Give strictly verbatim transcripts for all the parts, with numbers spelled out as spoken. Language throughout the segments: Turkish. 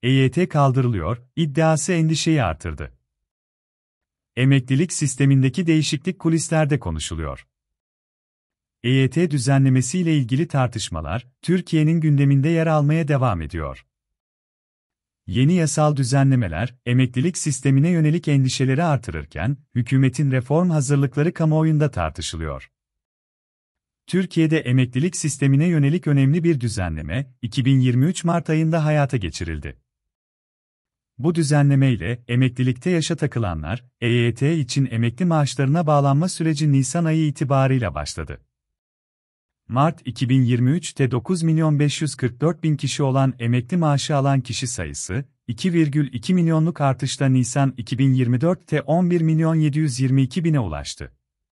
E Y T kaldırılıyor iddiası endişeyi artırdı. Emeklilik sistemindeki değişiklik kulislerde konuşuluyor. E Y T düzenlemesiyle ilgili tartışmalar, Türkiye'nin gündeminde yer almaya devam ediyor. Yeni yasal düzenlemeler, emeklilik sistemine yönelik endişeleri artırırken, hükümetin reform hazırlıkları kamuoyunda tartışılıyor. Türkiye'de emeklilik sistemine yönelik önemli bir düzenleme, iki bin yirmi üç Mart ayında hayata geçirildi. Bu düzenlemeyle, emeklilikte yaşa takılanlar, E Y T için emekli maaşlarına bağlanma süreci Nisan ayı itibarıyla başladı. Mart iki bin yirmi üç'te dokuz milyon beş yüz kırk dört bin kişi olan emekli maaşı alan kişi sayısı, iki virgül iki milyonluk artışla Nisan iki bin yirmi dört'te on bir milyon yedi yüz yirmi iki bine ulaştı.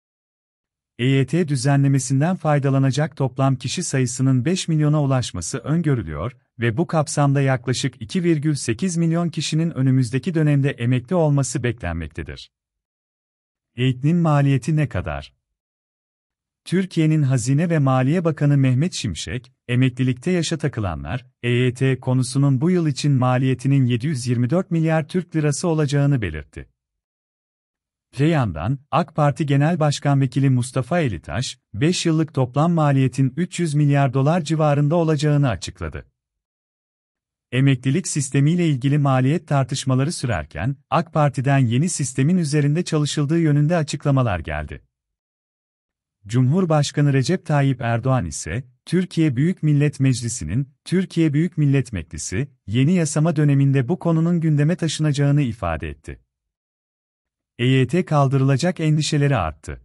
E Y T düzenlemesinden faydalanacak toplam kişi sayısının beş milyona ulaşması öngörülüyor ve bu kapsamda yaklaşık iki virgül sekiz milyon kişinin önümüzdeki dönemde emekli olması beklenmektedir. E Y T'nin maliyeti ne kadar? Türkiye'nin Hazine ve Maliye Bakanı Mehmet Şimşek, emeklilikte yaşa takılanlar, E Y T konusunun bu yıl için maliyetinin yedi yüz yirmi dört milyar Türk lirası olacağını belirtti. Öte yandan, AK Parti Genel Başkan Vekili Mustafa Elitaş, beş yıllık toplam maliyetin üç yüz milyar dolar civarında olacağını açıkladı. Emeklilik sistemiyle ilgili maliyet tartışmaları sürerken, AK Parti'den yeni sistemin üzerinde çalışıldığı yönünde açıklamalar geldi. Cumhurbaşkanı Recep Tayyip Erdoğan ise, Türkiye Büyük Millet Meclisi'nin, Türkiye Büyük Millet Meclisi, yeni yasama döneminde bu konunun gündeme taşınacağını ifade etti. E Y T kaldırılacak endişeleri arttı.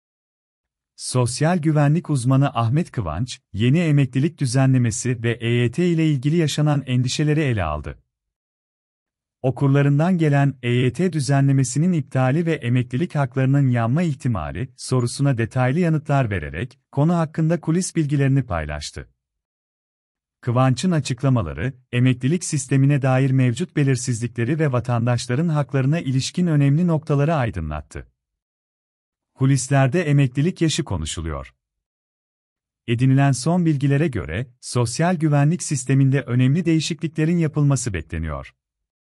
Sosyal güvenlik uzmanı Ahmet Kıvanç, yeni emeklilik düzenlemesi ve E Y T ile ilgili yaşanan endişeleri ele aldı. Okurlarından gelen E Y T düzenlemesinin iptali ve emeklilik haklarının yanma ihtimali sorusuna detaylı yanıtlar vererek, konu hakkında kulis bilgilerini paylaştı. Kıvanç'ın açıklamaları, emeklilik sistemine dair mevcut belirsizlikleri ve vatandaşların haklarına ilişkin önemli noktaları aydınlattı. Kulislerde emeklilik yaşı konuşuluyor. Edinilen son bilgilere göre, sosyal güvenlik sisteminde önemli değişikliklerin yapılması bekleniyor.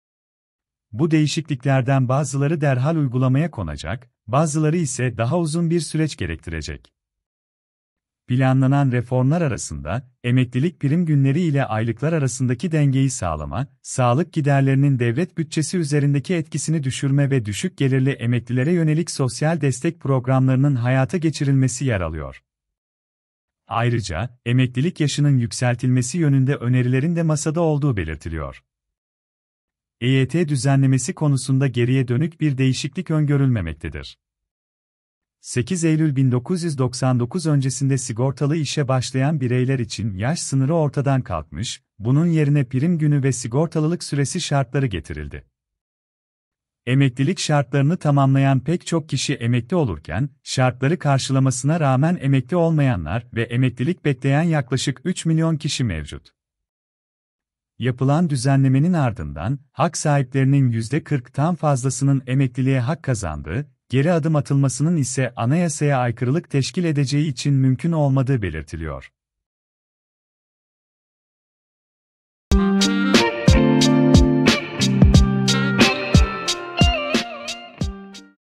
Bu değişikliklerden bazıları derhal uygulamaya konacak, bazıları ise daha uzun bir süreç gerektirecek. Planlanan reformlar arasında, emeklilik prim günleri ile aylıklar arasındaki dengeyi sağlama, sağlık giderlerinin devlet bütçesi üzerindeki etkisini düşürme ve düşük gelirli emeklilere yönelik sosyal destek programlarının hayata geçirilmesi yer alıyor. Ayrıca, emeklilik yaşının yükseltilmesi yönünde önerilerin de masada olduğu belirtiliyor. E Y T düzenlemesi konusunda geriye dönük bir değişiklik öngörülmemektedir. sekiz Eylül bin dokuz yüz doksan dokuz öncesinde sigortalı işe başlayan bireyler için yaş sınırı ortadan kalkmış, bunun yerine prim günü ve sigortalılık süresi şartları getirildi. Emeklilik şartlarını tamamlayan pek çok kişi emekli olurken, şartları karşılamasına rağmen emekli olmayanlar ve emeklilik bekleyen yaklaşık üç milyon kişi mevcut. Yapılan düzenlemenin ardından, hak sahiplerinin yüzde kırk'tan fazlasının emekliliğe hak kazandığı, geri adım atılmasının ise anayasaya aykırılık teşkil edeceği için mümkün olmadığı belirtiliyor.